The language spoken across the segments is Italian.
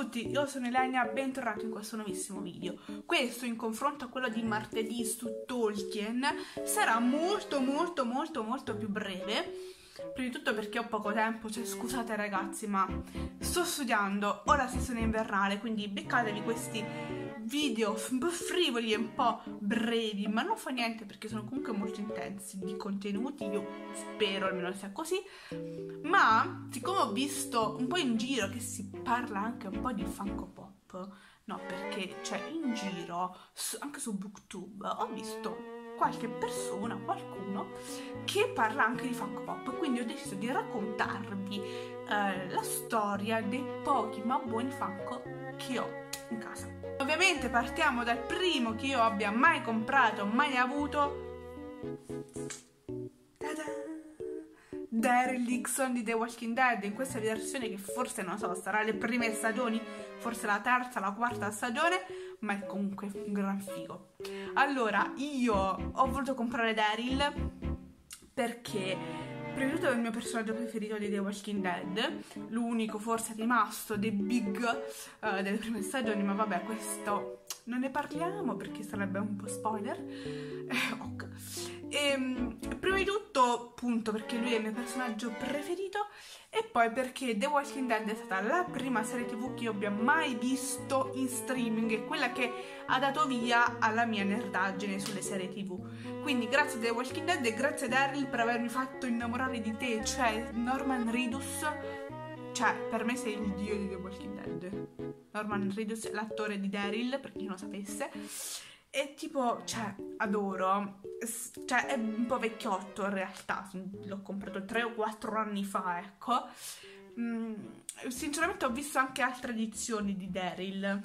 tutti, io sono Ilenia, bentornati in questo nuovissimo video. Questo, in confronto a quello di martedì su Tolkien, sarà molto più breve. Prima di tutto perché ho poco tempo, cioè scusate ragazzi, ma sto studiando, ho la sessione invernale, quindi beccatevi questi video un po' frivoli e un po' brevi, ma non fa niente perché sono comunque molto intensi di contenuti, io spero almeno sia così. Ma siccome ho visto un po' in giro che si parla anche un po' di Funko Pop, no, perché cioè in giro, anche su Booktube, ho visto qualche persona, qualcuno che parla anche di Funko Pop, quindi ho deciso di raccontarvi la storia dei pochi ma buoni Funko che ho in casa. Ovviamente partiamo dal primo che io abbia mai comprato, mai avuto. Ta-da! Daryl Dixon di The Walking Dead, in questa versione che forse, non so, sarà le prime stagioni, forse la terza, la quarta stagione, ma è comunque un gran figo. Allora, io ho voluto comprare Daryl perché, prima di tutto, è il mio personaggio preferito di The Walking Dead, l'unico forse rimasto dei big delle prime stagioni, ma vabbè, questo non ne parliamo perché sarebbe un po' spoiler. Ok. Prima di tutto, appunto, perché lui è il mio personaggio preferito, e poi perché The Walking Dead è stata la prima serie TV che io abbia mai visto in streaming, e quella che ha dato via alla mia nerdaggine sulle serie TV. Quindi grazie a The Walking Dead e grazie a Daryl per avermi fatto innamorare di te, cioè Norman Reedus, cioè per me sei il dio di The Walking Dead. Norman Reedus è l'attore di Daryl, per chi non lo sapesse. E tipo, cioè, adoro. Cioè, è un po' vecchiotto in realtà. L'ho comprato 3 o 4 anni fa, ecco. Sinceramente ho visto anche altre edizioni di Daryl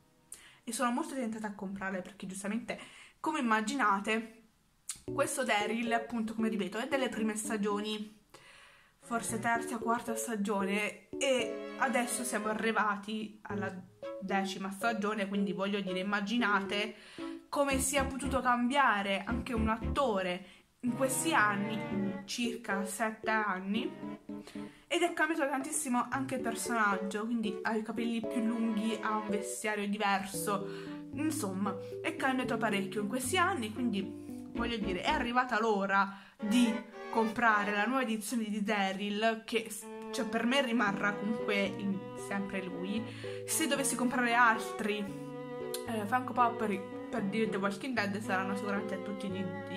e sono molto tentata a comprarle perché giustamente, come immaginate, questo Daryl, appunto, come ripeto, è delle prime stagioni, forse terza, quarta stagione, e adesso siamo arrivati alla 10ª stagione, quindi voglio dire, immaginate come sia potuto cambiare anche un attore in questi anni, circa 7 anni, ed è cambiato tantissimo anche il personaggio, quindi ha i capelli più lunghi, ha un vestiario diverso, insomma è cambiato parecchio in questi anni, quindi voglio dire, è arrivata l'ora di comprare la nuova edizione di Daryl, che cioè, per me rimarrà comunque sempre lui. Se dovessi comprare altri Funko Pop per dire The Walking Dead, saranno sicuramente tutti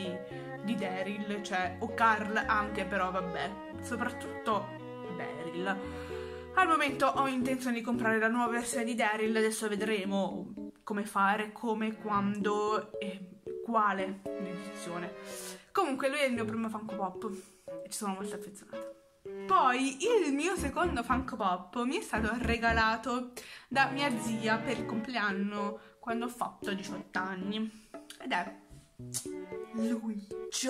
di Daryl, cioè, o Carl anche, però vabbè, soprattutto Daryl. Al momento ho intenzione di comprare la nuova versione di Daryl, adesso vedremo come fare, come, quando e quale edizione. Comunque lui è il mio primo Funko Pop e ci sono molto affezionata. Poi il mio secondo Funko Pop mi è stato regalato da mia zia per il compleanno quando ho fatto 18 anni, ed è lui,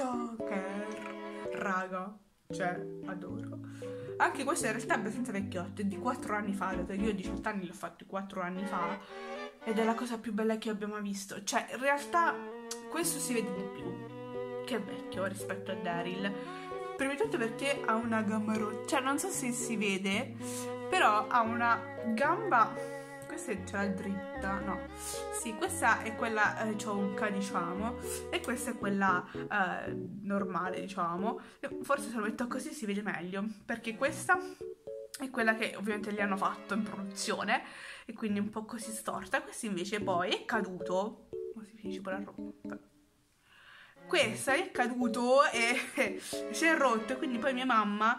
Joker, raga, cioè adoro. Anche questo in realtà è abbastanza vecchiotto, è di 4 anni fa, dato che io 18 anni l'ho fatto 4 anni fa, ed è la cosa più bella che abbia mai visto. Cioè in realtà questo si vede di più che è vecchio rispetto a Daryl. Prima di tutto perché ha una gamba rotta, cioè non so se si vede, però ha una gamba, questa ce l'ha dritta, no, sì, questa è quella cionca, diciamo, e questa è quella normale, diciamo. Forse se lo metto così si vede meglio, perché questa è quella che ovviamente gli hanno fatto in produzione e quindi un po' così storta. Questo invece poi è caduto, come si finisce poi la roba. Questo è caduto e si è rotto, e quindi poi mia mamma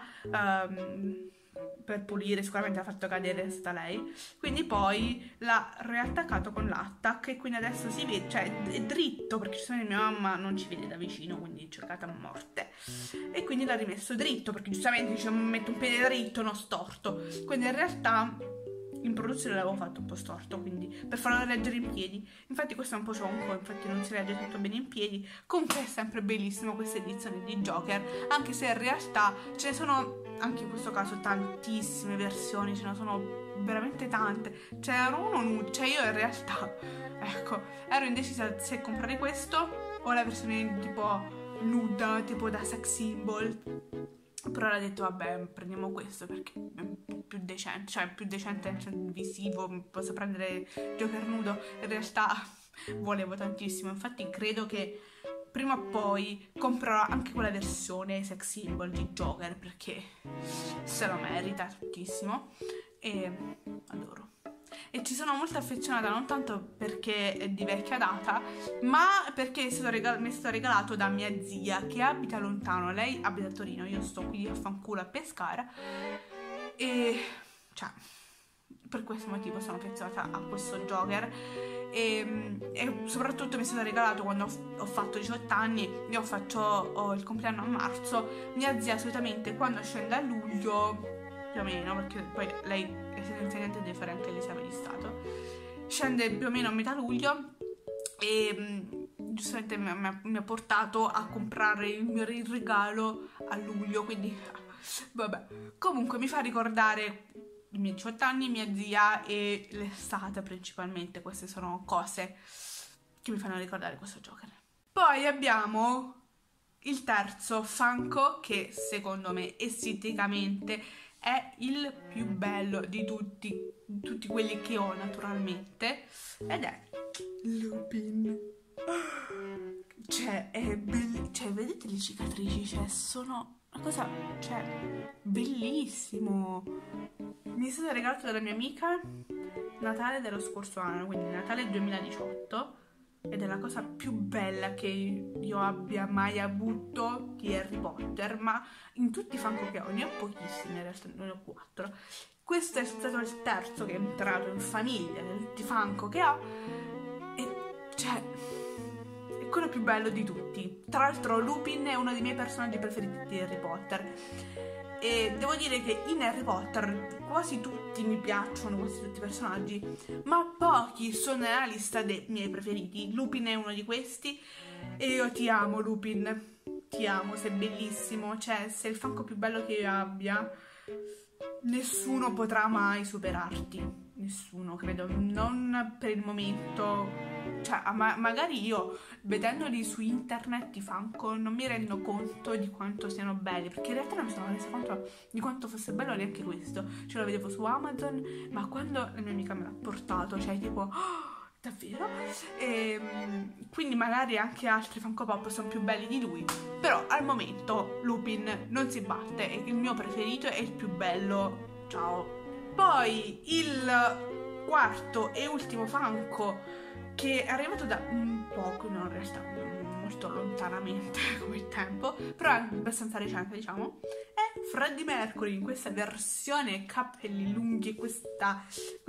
per pulire sicuramente ha fatto cadere, è stata lei, quindi poi l'ha riattaccato con l'attack, e quindi adesso si vede, cioè è dritto, perché giustamente mia mamma non ci vede da vicino, quindi cercata a morte, e quindi l'ha rimesso dritto perché giustamente diciamo metto un piede dritto, non storto, quindi in realtà in produzione l'avevo fatto un po' storto, quindi per farlo reggere in piedi. Infatti questo è un po' cionco, infatti non si regge tanto bene in piedi. Comunque è sempre bellissimo questa edizione di Joker, anche se in realtà ce ne sono anche in questo caso tantissime versioni, ce ne sono veramente tante. C'era uno nude, cioè io in realtà, ecco, ero indecisa se comprare questo o la versione tipo nuda, tipo da sex symbol, però ho detto vabbè, prendiamo questo perché è un po' più decente, cioè più decente nel senso visivo, posso prendere Joker nudo, in realtà volevo tantissimo, infatti credo che prima o poi comprerò anche quella versione sex symbol di Joker perché se lo merita tantissimo e adoro. E ci sono molto affezionata non tanto perché è di vecchia data, ma perché mi è stato regalato da mia zia che abita lontano. Lei abita a Torino, io sto qui a fanculo a Pescara e cioè per questo motivo sono affezionata a questo Joker e soprattutto mi è stato regalato quando ho fatto 18 anni. Io ho il compleanno a marzo, mia zia solitamente quando scende a luglio più o meno, perché poi lei è tendenzialmente deve fare anche l'esame di Stato, scende più o meno a metà luglio e giustamente mi ha portato a comprare il mio regalo a luglio, quindi vabbè, comunque mi fa ricordare i miei 18 anni, mia zia e l'estate principalmente. Queste sono cose che mi fanno ricordare questo Joker. Poi abbiamo il terzo Funko che secondo me esteticamente è il più bello di tutti quelli che ho naturalmente, ed è Lupin. Cioè è cioè vedete le cicatrici, cioè sono una cosa, cioè bellissimo. Mi è stato regalato dalla mia amica Natale dello scorso anno, quindi Natale 2018, ed è la cosa più bella che io abbia mai avuto di Harry Potter, ma in tutti i Funko che ho, ne ho pochissimi in realtà, ne ho 4. Questo è stato il terzo che è entrato in famiglia di tutti i Funko che ho e cioè è quello più bello di tutti. Tra l'altro Lupin è uno dei miei personaggi preferiti di Harry Potter e devo dire che in Harry Potter quasi tutti mi piacciono, quasi tutti i personaggi, ma pochi sono nella lista dei miei preferiti. Lupin è uno di questi e io ti amo Lupin, ti amo, sei bellissimo, cioè sei il Funko più bello che io abbia, nessuno potrà mai superarti, nessuno, credo, non per il momento. Cioè, magari io vedendoli su internet i Funko non mi rendo conto di quanto siano belli, perché in realtà non mi sono resa conto di quanto fosse bello neanche questo. Ce lo vedevo su Amazon, ma quando la mia amica me l'ha portato, cioè tipo oh, davvero? E quindi magari anche altri Funko Pop sono più belli di lui, però al momento Lupin non si batte, è il mio preferito, è il più bello. Ciao. Poi il quarto e ultimo Funko che è arrivato da un poco, no, in realtà molto lontanamente come tempo, però è abbastanza recente, diciamo, è Freddie Mercury in questa versione capelli lunghi, questa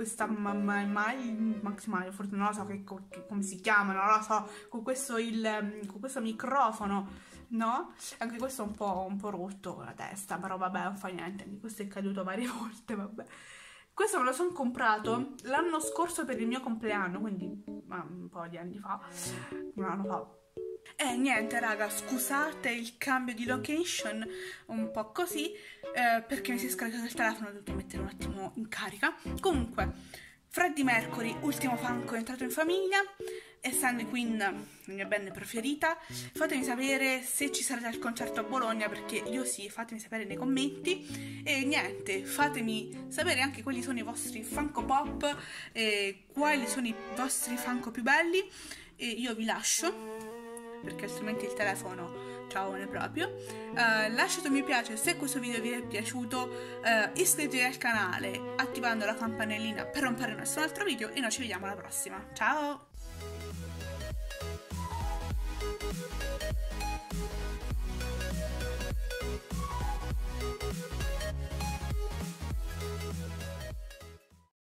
Maximile, forse non lo so come si chiama, non lo so, con questo microfono, no? Anche questo è un po' rotto con la testa, però vabbè, non fa niente, anche questo è caduto varie volte, vabbè. Questo me lo sono comprato l'anno scorso per il mio compleanno, quindi un po' di anni fa, un anno fa. E niente raga, scusate il cambio di location, un po' così, perché mi si è scaricato il telefono, ho dovuto mettere un attimo in carica. Comunque, Freddie Mercury, ultimo Funko entrato in famiglia, e Sandy Queen, la mia band preferita. Fatemi sapere se ci sarete al concerto a Bologna, perché io sì, fatemi sapere nei commenti. E niente, fatemi sapere anche quali sono i vostri Funko Pop e quali sono i vostri Funko più belli. E io vi lascio, perché altrimenti il telefono ciao ne proprio. Lasciate un mi piace se questo video vi è piaciuto, iscrivetevi al canale attivando la campanellina per non perdere nessun altro video e noi ci vediamo alla prossima. Ciao!